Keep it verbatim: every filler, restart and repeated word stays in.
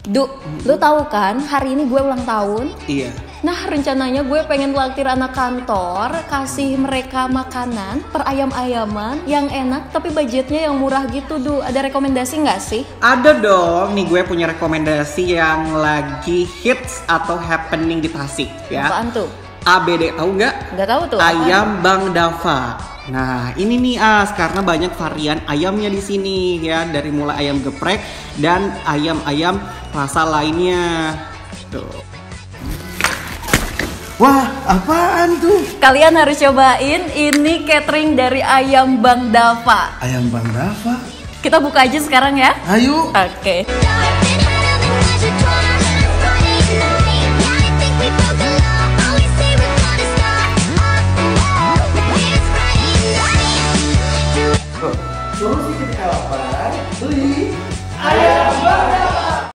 Du, mm-hmm. lu tahu kan hari ini gue ulang tahun? Iya. Nah rencananya gue pengen traktir anak kantor, kasih mereka makanan per ayam-ayaman yang enak tapi budgetnya yang murah gitu. Du, ada rekomendasi nggak sih? Ada dong, nih gue punya rekomendasi yang lagi hits atau happening di Tasik ya. Apaan tuh? A B D, tahu nggak? Nggak tahu tuh. Ayam apaan? Bang Dava. Nah ini nih As, karena banyak varian ayamnya di sini ya, dari mulai ayam geprek dan ayam-ayam rasa lainnya. Tuh. Wah, apaan tuh? Kalian harus cobain, ini catering dari Ayam Bang Dava. Ayam Bang Dava? Kita buka aja sekarang ya. Ayo. Oke. Okay.